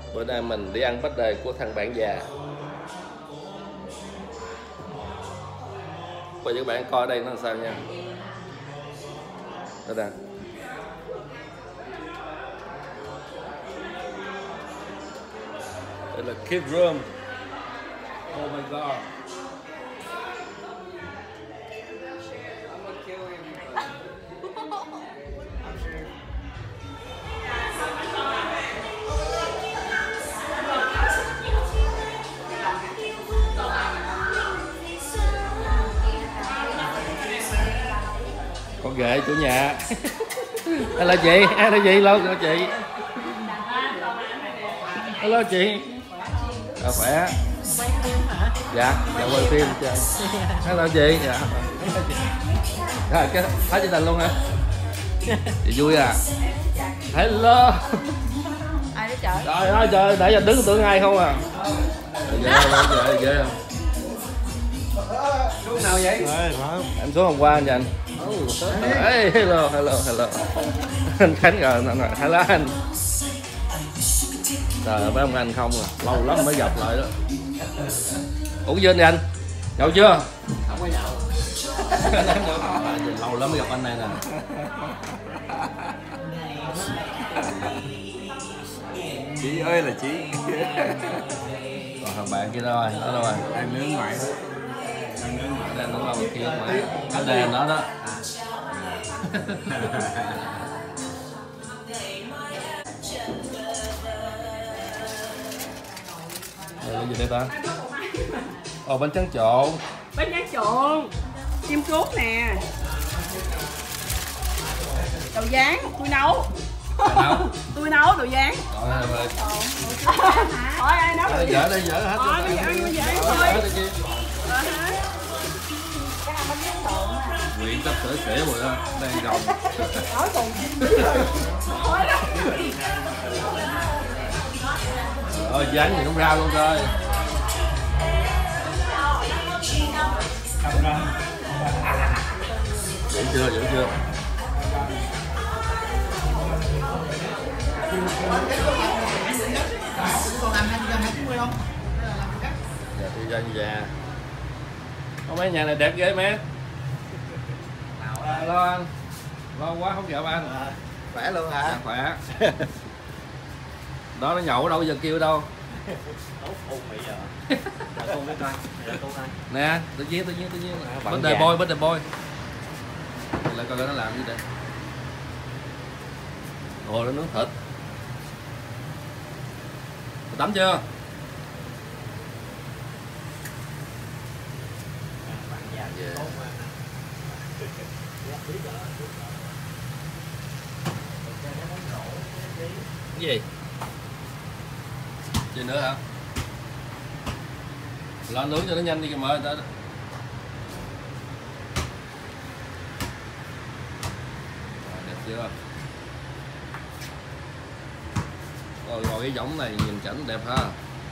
Bữa nay mình đi ăn birthday của thằng bạn già. Và các bạn coi đây nó làm sao nha. Đây nè. Đây là kids room. Oh my god. Con ghệ chủ nhà. Hello chị, hello chị, lâu rồi chị. Hello chị. Khỏe. Dạ, dạ quay phim chơi. Hello chị, dạ. Rồi cái thấy chương trình luôn hả? Chị vui à? Hello. Ai đó trời. Trời ơi trời, để giờ đứng tưởng ai không à. Ghê. Xuống nào vậy? Em xuống hôm qua anh Dành. Hey, hello. Anh Khánh rồi, hello anh. Trời ơi, mấy ông anh không à, lâu lắm mới gặp lại đó. Uống chưa anh? Nhậu chưa? Không có nhậu. Lâu lắm mới gặp anh này nè. Chị ơi là chị. Còn thằng bạn kia đâu rồi? Nó đâu rồi? Đang nướng ngoài. Đang nướng ngoài kia ngoài. Anh đây nó đó. Cái gì đây ta? Ồ, bánh tráng trộn. Bánh tráng trộn, chim cút nè, đậu rán, tôi nấu. Tôi nấu đậu rán. Thôi ai nấu được Dở đây, dở hết. Thôi bây giờ ăn dễ thôi. Nguyện sắp sửa xỉu rồi đó, đang gồng. Nói cùng. Rồi dán thì không ra luôn rồi. Giữ chưa? Còn làm 290 không? Dạ tôi dân già. Có mấy nhà này đẹp ghê mấy. Hello anh. Lâu quá không gặp anh. Khỏe luôn hả? Dạ, khỏe. Đó nó nhậu ở đâu giờ kêu đâu. Tốt ôn bây giờ. Cô với coi. Nè, tự nhiên. Birthday boy. Lại coi nó làm gì đây. Ồ, nó nướng thịt. Tắm chưa? Yeah. Cái gì? Gì nữa hả? Lo nướng cho nó nhanh đi kìa mời ta. Đẹp chưa? Rồi cái giống này nhìn cảnh đẹp ha.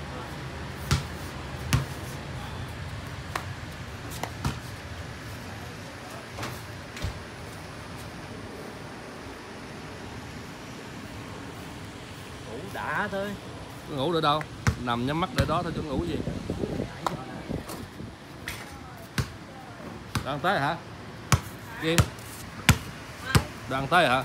Ngủ đã thôi. Ngủ được đâu? Nằm nhắm mắt để đó thôi chứ ngủ gì. Đoàn tới hả? Kim. Đoàn tới hả?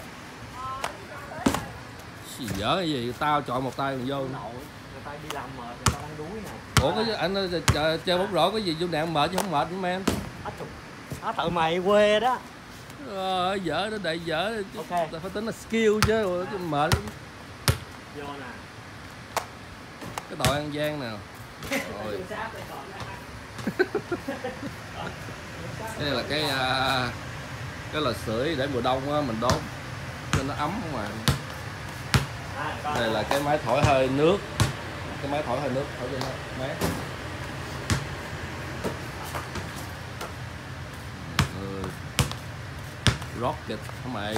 Gì dở cái gì? Tao chọn một tay còn vô. Người ta đi làm mệt, người ta đang đuối nè. Ủa cái anh chơi bóng rổ cái gì vô nạn mệt chứ không mệt nữa em. Tự mày quê đó. Dở nó đầy dở. Ok. Ta phải tính là skill chứ mệt. Vô nè. Cái tội ăn gian nè. Rồi. Đây là cái lò sưởi để mùa đông á, mình đốt cho nó ấm không mà. Đây là cái máy thổi hơi nước. Cái máy thổi hơi nước thổi cho nó mát. Rocket hả mày?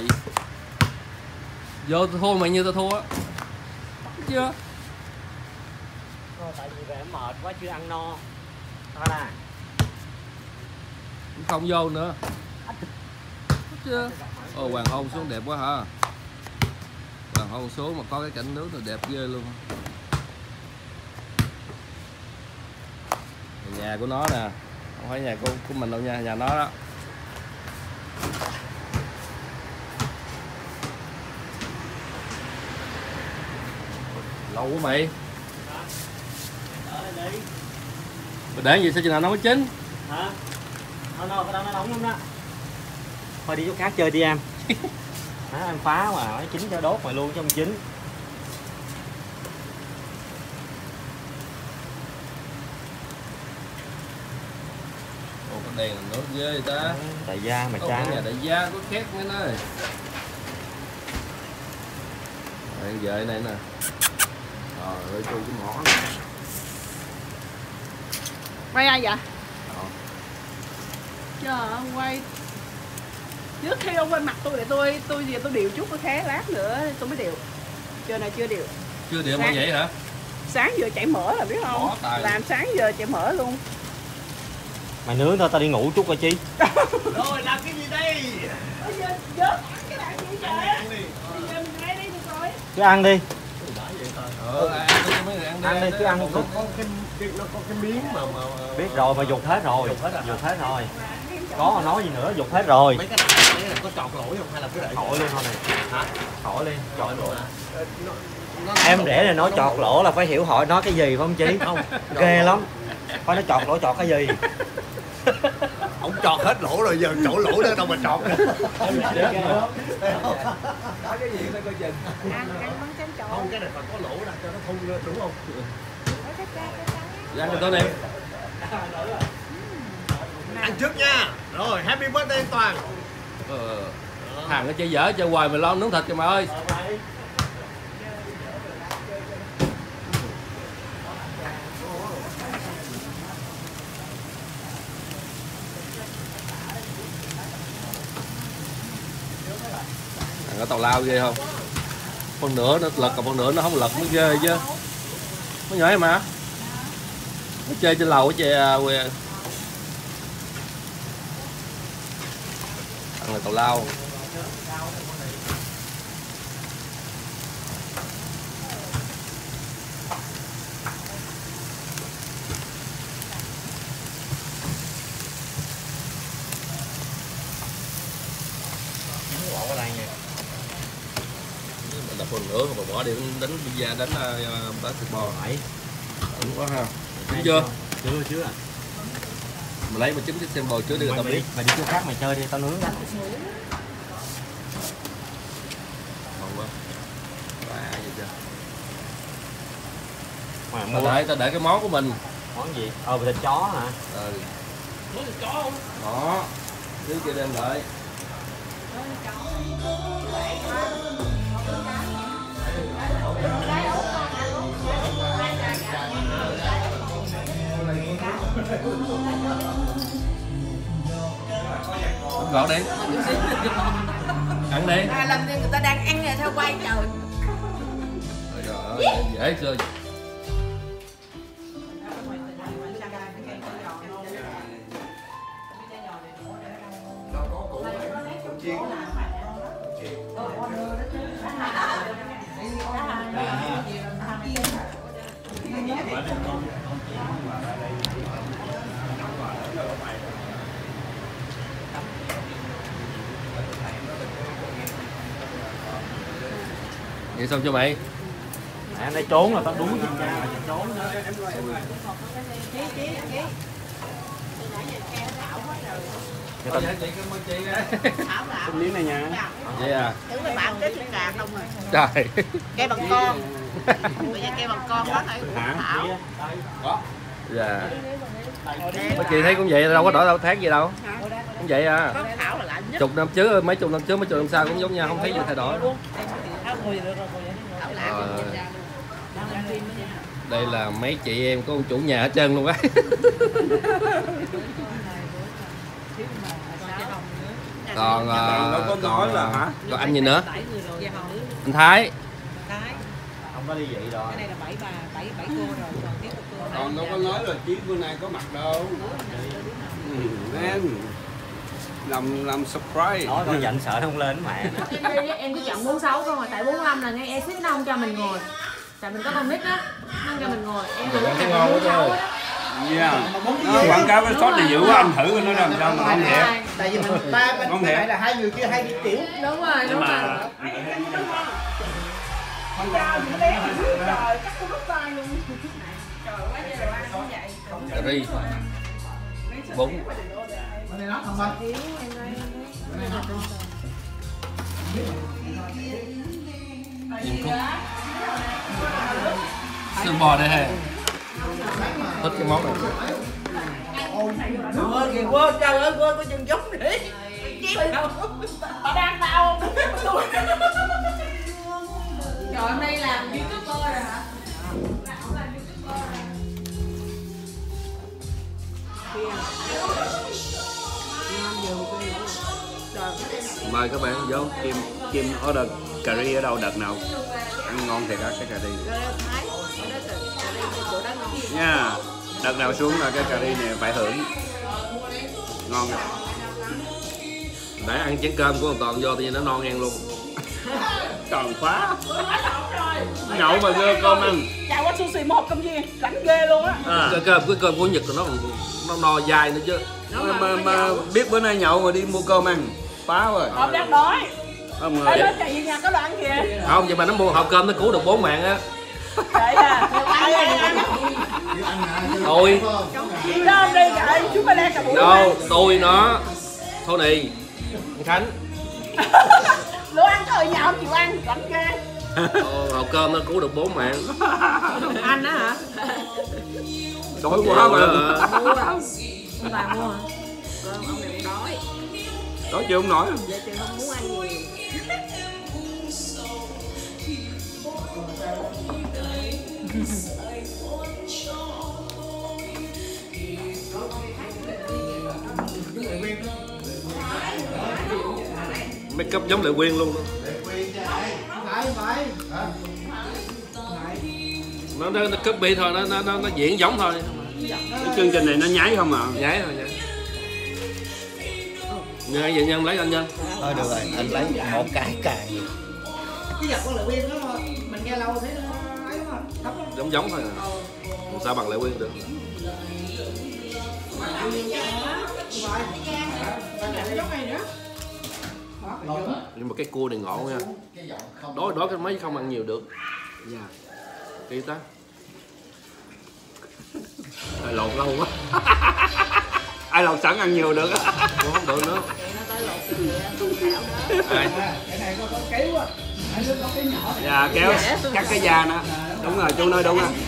Vô thua mày như tao thua á. Chưa? Tại vì về mệt quá chưa ăn no. Thôi nè. Không vô nữa. Chưa? Ồ, hoàng hôn xuống đẹp quá hả? Hoàng hôn xuống mà có cái cảnh nước là đẹp ghê luôn. Nhà của nó nè, không phải nhà của mình đâu nha, nhà nó đó. Lâu quá mày. Mày để gì sao chừng nào nó mới chín? Hả? Nó nóng lắm đó. Thôi đi chỗ khác chơi đi em. Em phá mà nó chín cho đốt mày luôn chứ không chín. Ồ, cái đèn nước ghê vậy ta. Đại gia mà cha. Nhà đại gia có khét mấy nơi. Đây vợ này nè. Rồi ơi tôi cái mỏ này. Quay ai vậy? Trời ơi, quay. Trước khi ông quay mặt tôi để tôi về tôi điều chút cái khé lát nữa tôi mới điều. Giờ này chưa điều. Chưa điều mà vậy hả? Sáng giờ chạy mỡ là biết không? Làm sáng giờ chạy mỡ luôn. Mày nướng thôi tao đi ngủ chút coi chi. Rồi làm cái gì đây? Giờ ăn cái này gì trời? Ăn đi. Bây giờ mình lấy đi được rồi. Cứ ăn đi. Ăn đi cứ ăn một chút. Nó có cái miếng mà Biết rồi mà dục hết rồi. Dục hết rồi. Có mà nói gì nữa, dục hết rồi. mấy cái này có chọt lỗi không hay là cứ để Khỏi lên thôi này. hả? Khỏi lên, chọt lỗ. Nó Em rể này nói chọt lỗ là phải hiểu hỏi nói cái gì phải không chị? Không. Ghê lắm. Phải nói chọt lỗ chọt cái gì? ông chọt hết lỗ rồi giờ chỗ lỗ đó đâu mà chọt. Nói cái gì phải coi chừng. Ăn bánh tráng trộn. Không cái này phải có lỗ ra cho nó thu lên đúng không? Ăn cho tôi đi. Ăn trước nha. Rồi happy birthday anh Toàn. Thằng nó chơi dở chơi hoài mày lo nướng thịt cho mày ơi. Thằng có tàu lao ghê không? Phần nửa nó lật còn phần nửa nó không lật mới ghê chứ. Nó nhỏ mà. Nó chơi trên lầu á chơi quê. Thằng là tàu lao. Bỏ vào đây nha. Mình đập phần nữa rồi bỏ đi đánh pizza đánh basketball. Phải. Đúng quá ha. Đúng chưa? Chưa à. Mà lấy mà chấm cái xem bò trước đi người ta biết. Mày đi chỗ khác mày chơi đi tao nướng đó. Ngon quá. Wow, vậy chưa? Mà Ta để cái món của mình. món gì? Thịt chó hả? Ừ. Món thịt chó không? Đó. Thứ kia đem lại. Gọt đi. Ăn đi. Làm gì người ta đang ăn rồi sao quay trời. Trời ơi, dễ chơi. Vậy xong chưa mày? Em đây trốn là tao đuối thì ra mà trốn nữa. Cái miếng này nha. Vậy à? Tưởng mấy bạn chết lên cà không rồi. Trời. Cây bằng con. Bây giờ cây bằng con quá này. Thảo. Có. Dạ. Mấy chị thấy cũng vậy đâu có đổi đâu tháng gì đâu. Cũng vậy à. Có Thảo là lạnh nhất. Chục năm trước mấy chục năm trước mấy chục năm sau cũng giống nhau không thấy gì thay đổi. Đây là mấy chị em có con chủ nhà hết trơn luôn á. Còn còn anh gì nữa? Anh Thái. Không có ly dị rồi. Cái này là 7 cô rồi, còn tiếp một cô. Còn đâu có nói là chiếc bữa nay có mặt đâu. Nên làm surprise. Nói con giận sợ không lên mẹ. Em chỉ chọn 46 không à, tại 45 là ngay exit nó không cho mình ngồi. Tại mình có con nít á, nó không cho mình ngồi. Em Ăn ngon quá chứ. Nó quảng cáo cái sốt này dữ quá, anh thử nó làm sao mà không thiệt. Tại vì mình ba bên này là hai người kia hay đi tiểu. Đúng rồi, đúng rồi. Cà ri, bún, diêm khúc, xương bò đây ha. Thích cái món này. Kìa quên, trời ơi quên có chân giống đi. Đang tao Trời, hôm nay làm YouTuber rồi hả? Mời các bạn vô Kim order cà ri ở đâu đợt nào ăn ngon thiệt á cái cà ri nha. Đợt nào xuống là cái cà ri này phải hưởng ngon rồi. Để ăn chén cơm của Toàn vô tự nhiên nó non ngang luôn. Toàn phá nhậu mà đưa cơm ăn. chào qua sushi một hộp cơm chiên rảnh ghê luôn á. Cái cơm của Nhật nó no dai nữa chứ. Mà biết bữa nay nhậu mà đi mua cơm ăn phá rồi. Hộp đang đói. Không Ê, rồi. nó chạy về nhà có đồ ăn kìa. Không, vậy mà nó mua hộp cơm nó cứu được 4 mạng á. Vậy à. Ai ăn. Tôi Đi đâu đi trời, chúng mày đang cả buổi. đâu, tôi nó Tony, Khánh. Đồ ăn thời nhà không chịu ăn, rảnh ghê. Hộp cơm nó cứu được 4 mạng. Anh á hả? Đói quá mà. Mua đâu? Bà mua hả? Ông này cũng đói. Đói chưa không nổi. Vậy chị không muốn ăn nhiều. Make up giống Lệ Quyên luôn đó. Nó copy thôi, nó diễn giống thôi. Cái chương trình này nó nháy không à. Nhảy thôi nhảy. Nhân vậy Nhân lấy anh Nhân. Thôi được rồi, anh lấy một cái càng. Cái giật con Lệ Quyên đó mình nghe lâu thấy nó ấy mà. Giống thôi à. Làm sao bằng Lệ Quyên được. Nhưng mà cái cua này ngộ nha. Đó cái mấy không ăn nhiều được. Dạ. Kỳ ta. Lột lâu quá. Ai lột sẵn ăn nhiều được á. Không được nữa. Ai? Cái này có kéo á. Anh đứa có cái nhỏ. Dạ kéo cắt cái da nữa. Đúng rồi, chú nói đúng á.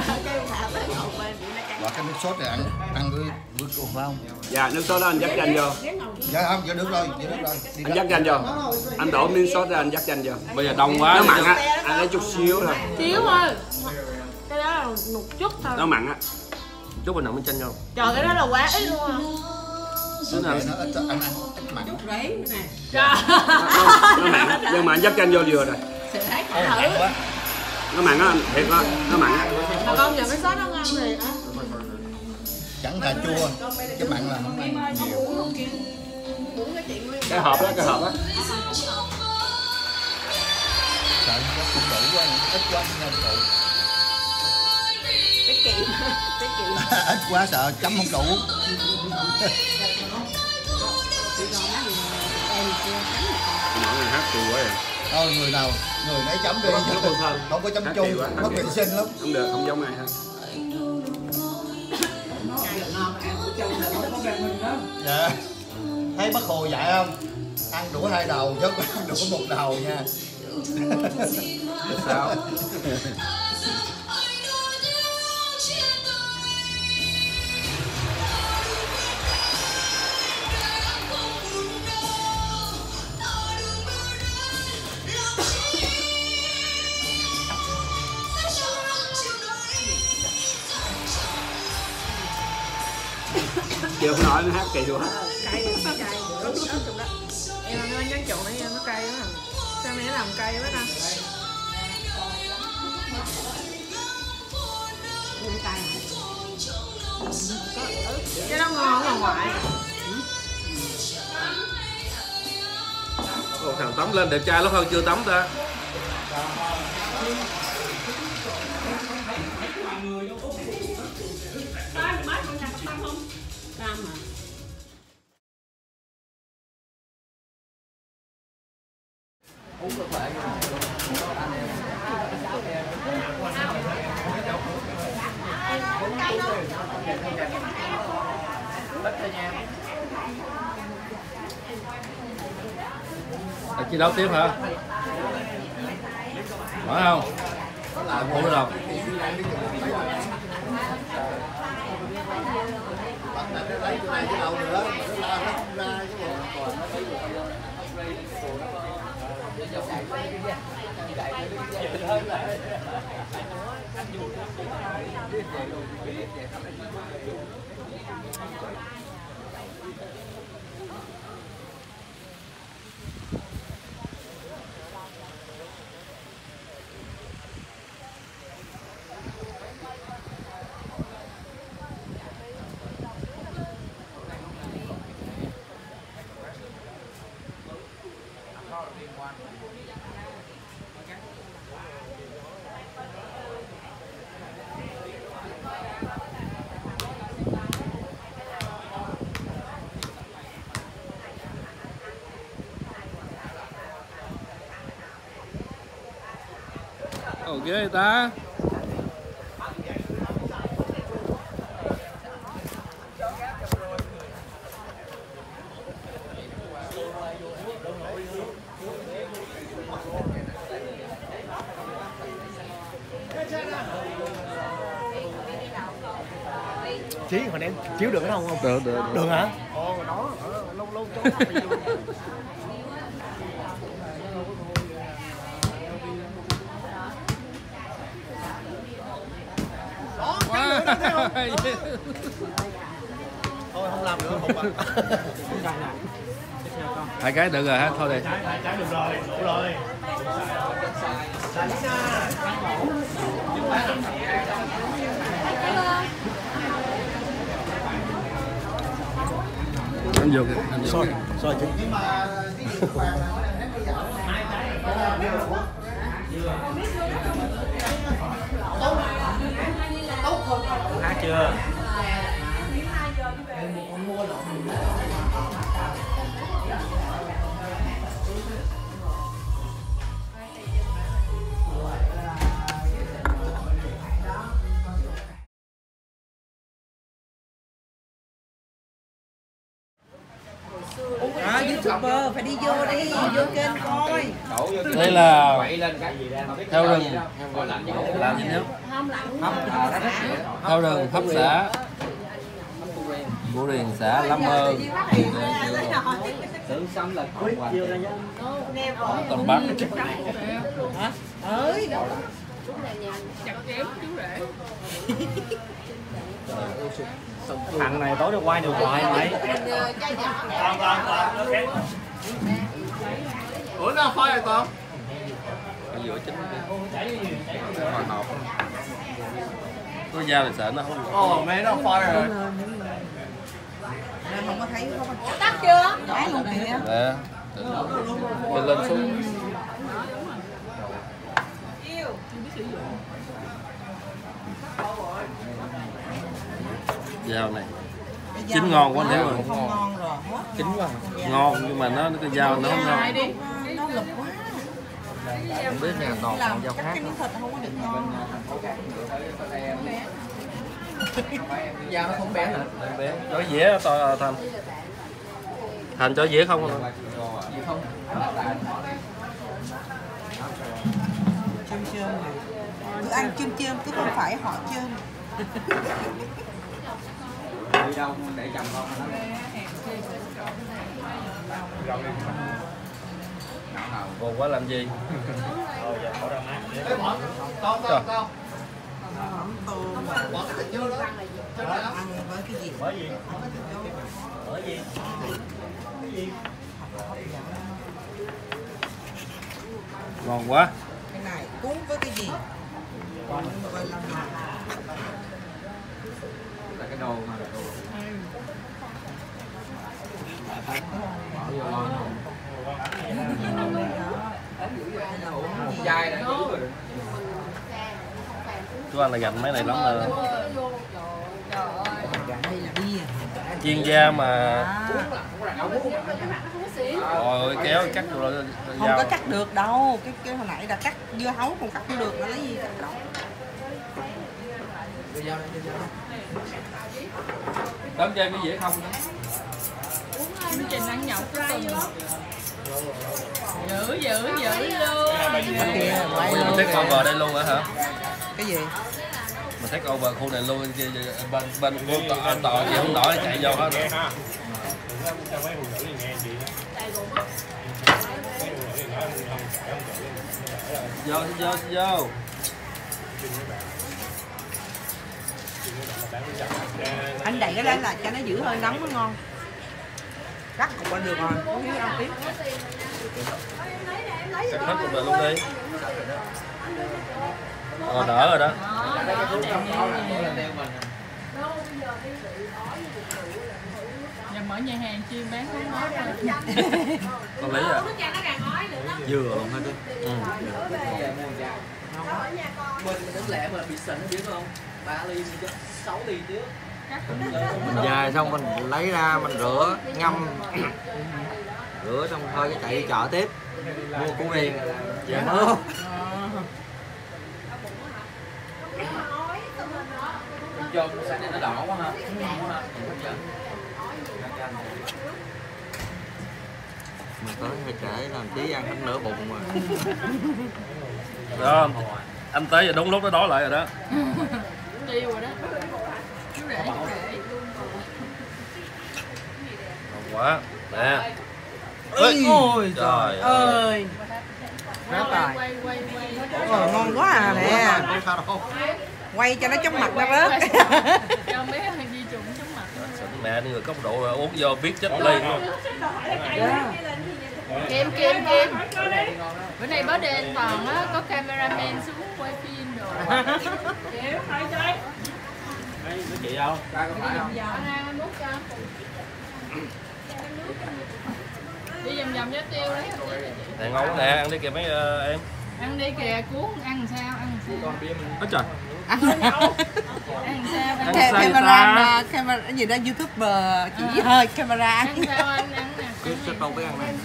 Và cái nước sốt này ăn với cua phải không? Dạ nước sốt đó anh dắt danh vô. Dạ không, dạ được rồi, dạ được rồi. Anh dắt danh vô. Anh đổ miếng sốt ra anh dắt danh vô. Bây giờ đông quá. Nó mặn á, anh lấy chút xíu thôi. Xíu thôi. Cái đó là một chút thôi. Nó mặn á. Chút mình nằm bên chanh nhau. Trời, cái đó là quá ít luôn à. Nó ít, anh ăn ít mặn. Trời. Nó mặn, nhưng mà anh dắt danh vô vừa rồi. Thử. Nó mặn á, thiệt á, nó mặn á. Mà con giờ cái sốt nó ngon thiệt á. Chẳng là chua, cái mặn là không ăn nhiều. Cái hộp đó, cái hộp đó. Sợ nó không đủ quá, ít quá không đủ. Tiết kiệm. Ít quá sợ chấm không đủ. Mỗi người hát kỳ quá vậy. Thôi người nấy chấm đi. Không có chấm chung, mất vệ sinh lắm. Không được, không giống ai hết. Dạ. Thấy bác Hồ dạy không? Ăn đũa 2 đầu chứ không ăn đũa 1 đầu nha. Sao? Chưa không nói nó hát kỳ quá. Cay, em ăn cái bánh tráng trộn nãy em nó cay quá à. Sao mẹ làm cay quá ta? Cái đó ngon ở ngoài. Còn thằng tắm lên đẹp trai lắm hơn chưa tắm ta. Má Là chiến đấu tiếp hả? Phải không? Không được đâu. Ồ ghê người ta. Chí hồi nãy chiếu được không? Được. Được hả? Ồ, đó, lâu chỗ Thôi không làm nữa, không làm. Hai cái được rồi ha, thôi đi. Trái được rồi, đủ rồi. Anh vô kìa, anh vô. Rồi chứ. hát chưa? YouTuber phải đi vô đi, vô kênh coi. Đây là theo rừng làm gì nhá? Theo rừng hấp xã Bưu Điền xã Lâm Ơn Tân Bắc. Ơi đâu. Thằng này tối được quay được hoài mày. Ủa nó phơi rồi con? Giữa chính hòa hợp có dao thì sợ nó không. Ồ mẹ nó phơi rồi. Không có thấy không? Tắt chưa? Đấy luôn kìa. Nè. Mình lên xuống. Dao này chín ngon quá nếu mà Không ngon rồi. chín quá ngon nhưng mà nó cái dao nó không ngon. Nó lực quá. Không biết nhà còn Làm dao chắc khác cái miếng thịt không có được ngon. Da nó không bé hả? Bé cho dĩa to Thành cho dĩa không? Gì không? Chôm chôm này. Cứ ăn chôm chôm cứ không phải họ chôm. Đi đâu để chồng con nó. Còn quá làm gì? Rồi giờ bỏ ra mát. Con. Tôm. Bỏ cái thịt vô đó. Ăn với cái gì? Bởi gì? Bởi gì? Ngon quá. Cái này cuốn với cái gì? Là cái đồ mà chai đó. Chú anh là gành mấy này lắm rồi. Đây là bia. Chiên da mà. Rồi kéo cắt rồi. Không có cắt được đâu, cái hồi nãy đã cắt dưa hấu còn cắt không được, nó lấy gì cắt đâu. Đóng cho em cái dĩa không đó. Chương trình ăn nhậu cuối tuần. Dữ luôn. Mình take over đây luôn hả? Cái gì? Mình take over khu này luôn, bên anh tỏ chị không nổi chạy vô hết rồi. Vô. Anh đẩy cái lên là cho nó giữ hơi nóng nó ngon. Cắt cũng qua được rồi, không thiếu ăn tiếp. Cắt hết cùng luôn đi. Đỡ rồi đó. Giờ mở nhà hàng chuyên bán món món rồi. Con lý à? Dừa luôn hả Ừ. Mình đứng lẹ mà bị sình biết không? 3 ly mình cho 6 ly trước. Mình dài xong mình lấy ra mình rửa ngâm rửa xong thôi cái chạy đi chợ tiếp mua củ riềng về mơ. Cho sáng nay nó đỏ quá ha. Mình tới hơi trễ làm tí ăn hết nửa bụng mà. Đó, anh tới giờ đúng lúc nó đói lại rồi đó. Tiêu rồi đó. Chú rể. Ngon quá. Nè. Ôi Trời ơi. Quá tài. Quay. Ngon quá à nè. Quay cho nó chóng mặt nó rớt. Cho mấy thằng di trùng chóng mặt. Mẹ người có độ uống vô biết chết ly. Kem. Bữa nay bớt đen toàn á, có cameraman xuống quay phim rồi. Kéo phải chơi. Mấy chị đâu? Anh múc cho. Đi vòng cho tiêu đấy. Nè ngon quá nè, ăn đi kìa mấy em. Ăn đi kìa, cuốn ăn sao? Ôi trời. Ăn sao? Camera cái gì đó YouTuber chỉ hơi camera Ăn sao anh ăn nè. Cứ cho tôi cái ăn này.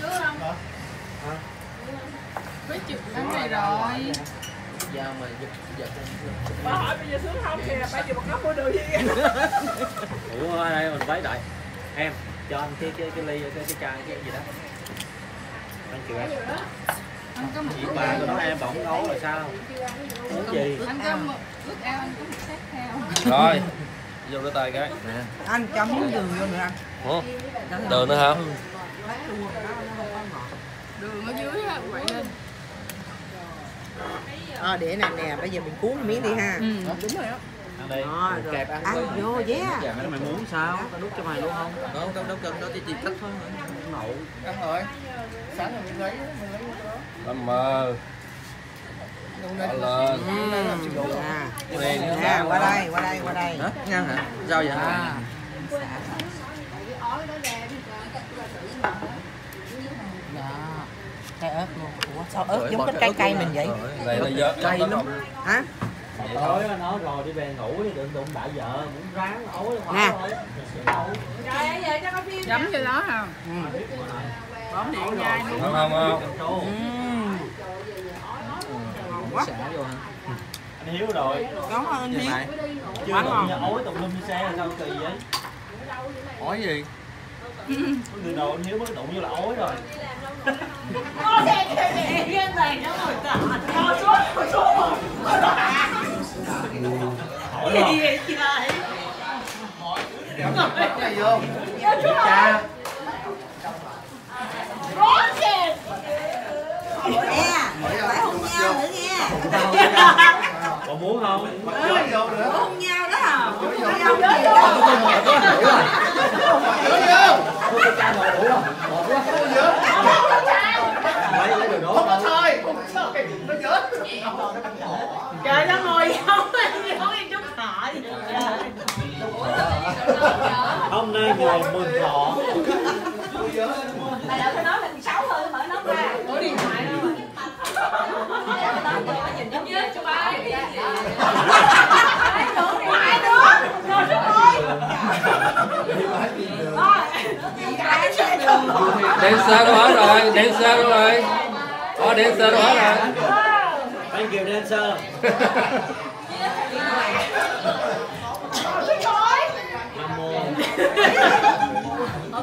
Với chụp ăn này rồi. Giờ mà Bà hỏi bây giờ xuống không thì là phải chụp một góc mua đồ gì. Ủa ở đây mình lấy đợi em cho anh cái ly cái chai cái gì đó anh chịu ăn. Anh có một Chị bà tôi nói em bỏng nấu là sao uống gì anh có một ước ao anh có một sát theo. Rồi. Vô đôi tay cái. nè anh cho miếng đường vô nữa anh. Ủa? Đường nữa hả? Đường ở dưới á, quậy lên. Để nè, bây giờ mình cuốn miếng đi ha. Đúng rồi đó. ăn đi Rồi. kẹp ăn Ăn vô yeah. mày muốn sao tao đút cho mày luôn không đâu cần đâu chỉ cắt thôi. nậu Ăn rồi. Sáng rồi mình lấy Lâm mơ. Bỏ lên. Nè, qua đây. Ngang hả? Sao vậy? Cây ớt luôn. Ủa sao ớt giống cái cây mình vậy? Này là dớt cay lắm. Hả? tối nó rồi đi về ngủ đi đừng đụng đại vợ muốn ráng ối Nè. Chấm cho đó hả? Bấm điện nhai luôn. Không. Quá. anh Hiếu rồi Cảm ơn anh Hiếu. chưa đụng nhà ối tùm lum đi xe là sao kỳ vậy Ói gì? từ đầu anh Hiếu mới đụng vô là ối rồi Phải hôn nhau nữa nghe. còn muốn không Hôn nhau đó hả? Trời nó ngồi không em chút thở. hôm nay ngồi mừng thọ Mày đã phải nói mình 6 hơn mở nắp ra. Ủa điện thoại đâu mà. Nhìn giống như cho ba. Dancer đâu hết rồi, dancer đâu rồi? Dancer đâu hết rồi? thank you dancer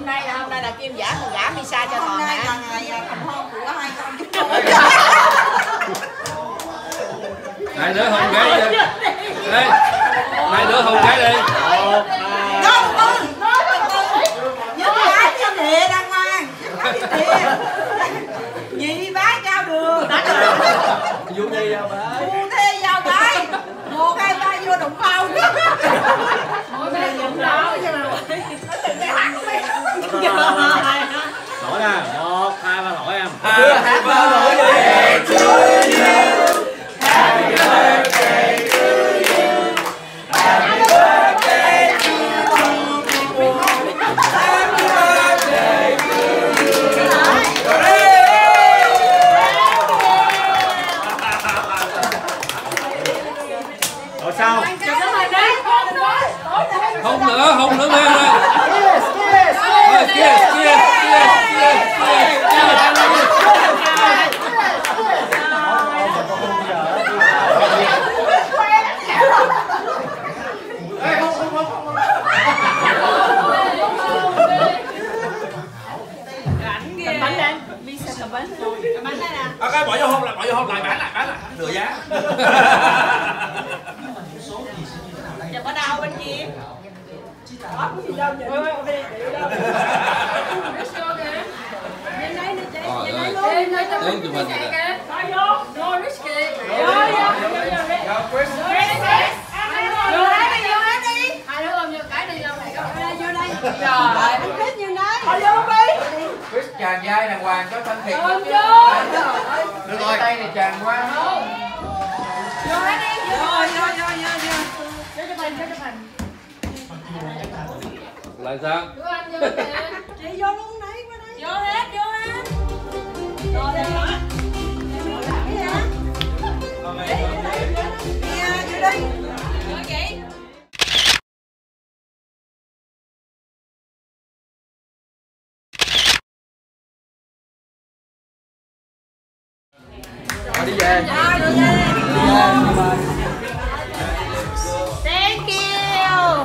hôm nay là Kim giả còn gả Misa cho Toàn hả? Hôm nay là ngày thành hôn của hai con chúng tôi. Hai đứa hôn cái đi. Đây. Hai đứa hôn cái đi. Nhớ bá cho địa đàng hoàng. Nhị bá trao đường. Vô đi đâu bá. Phu thê giao gái. 1, 2, 3 vô đụng phao. Mỗi bên nhận đó chứ mà. Nó từng cái hẳn đi. Lỗi nè, 1, 2, 3 lỗi em. 2, 3 lỗi đi. Happy birthday to you. Happy birthday to you. Happy birthday to you. Rồi sao? Hôn nữa nghe đây. Cheers, cheers, cheers, cheers, cheers. Cái bỏ vô hôn lại, bán lại, nửa giá. Giờ có đau bên kia. Tiếng tụi mình nè. Chris tràn vai đàng hoàng cho thân thiện. Được rồi. Tay này tràn qua. Lại sao? Chị vô luôn đấy, qua đây. Vô hết. Vô đây đó. Vô đây. Đi về. Thank you.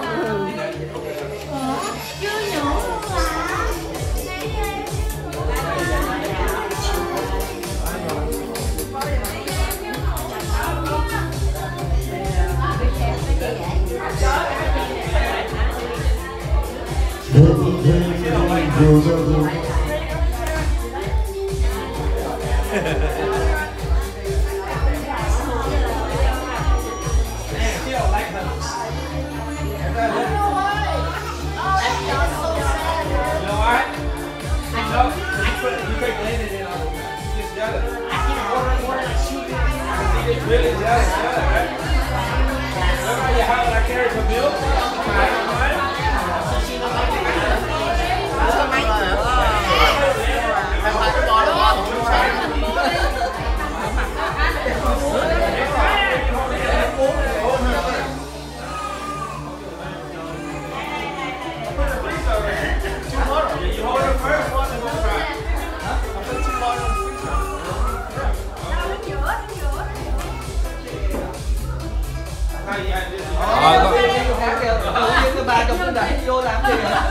Ba chục đẩy vô làm gì vậy?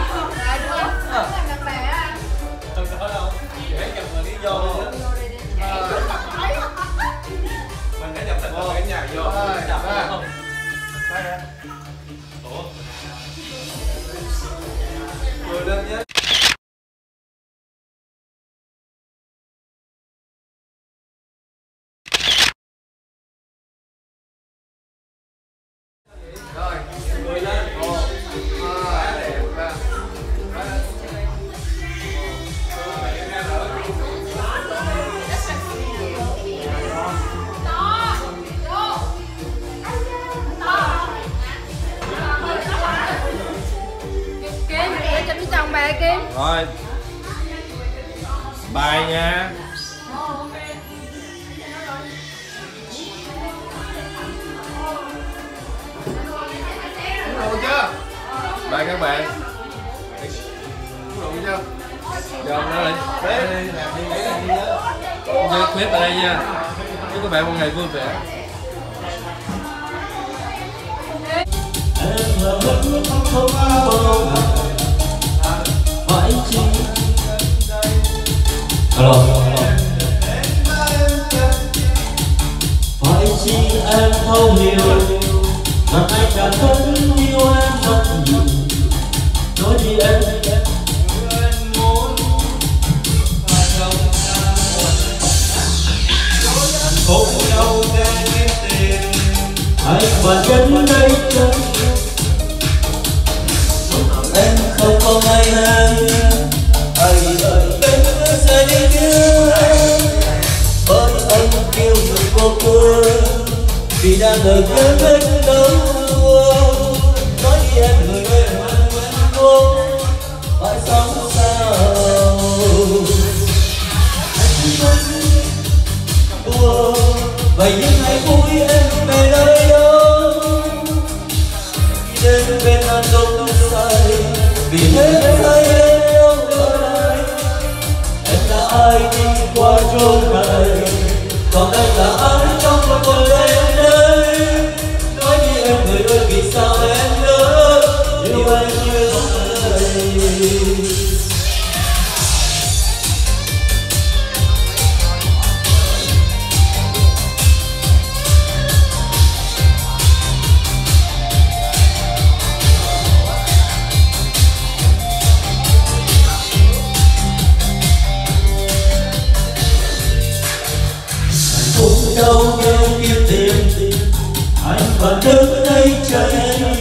Dễ chụp mà đi vô luôn. Mình đã nhập thành cái nhà vô. Ủa? Ngồi lên nhé. Rồi, người lên. 1, 2, 3. Rồi. Bài nha. Đủ chưa? Bài các bạn. Đủ chưa? Dồn nó đi. Như clip ở đây nha. Chúc các bạn một ngày vui vẻ. Em là vẫn không bao Alo. Phải chi em thấu hiểu rằng anh đã vẫn yêu em rất nhiều. Nói đi em khổ đau để kiếm tiền anh và đến đây chân em không có ngày nay anh ơi em sẽ đi kia bởi anh yêu người vô cơ vì đang ở phía bên đâu nói đi em người ơi cô phải sống sao vậy nhưng hãy vui em về nơi đâu đến bên anh đông say vì thế em thấy em yêu đời em là ai đi qua chốn này còn anh là ai trong một cuộc đời em đây nói đi em người ơi vì sao em nhớ yêu anh như vậy. Đâu kêu kiếm tiền anh vẫn đứng đây chờ em